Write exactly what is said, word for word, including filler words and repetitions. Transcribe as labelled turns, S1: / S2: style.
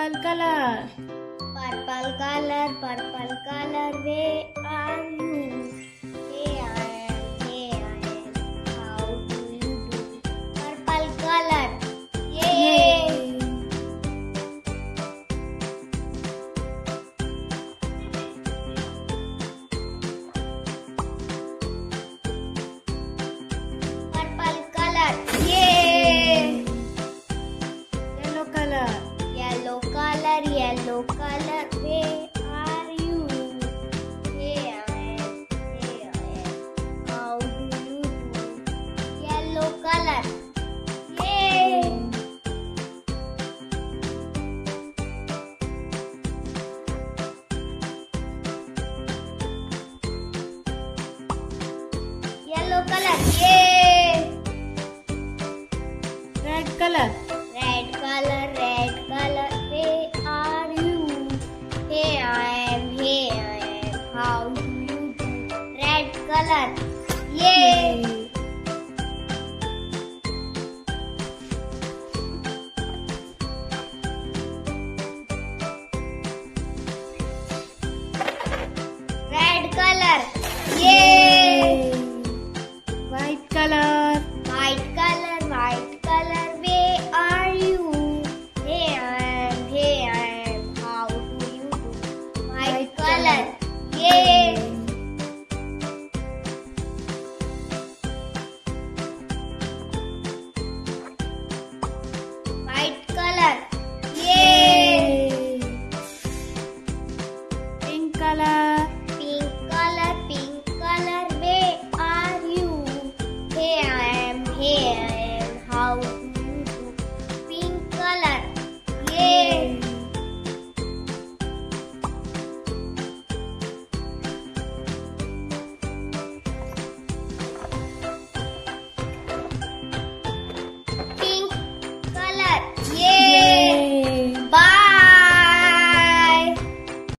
S1: Purple color.
S2: Purple color, purple color, where are you? Here I am, here I am. How do you do? Purple color, yay! Purple color, yay!
S1: Yellow color.
S2: Yellow color, yellow color, where are you? Here I am, here I am. How do you do? Yellow color, yay! Yellow color, yay!
S1: Red color.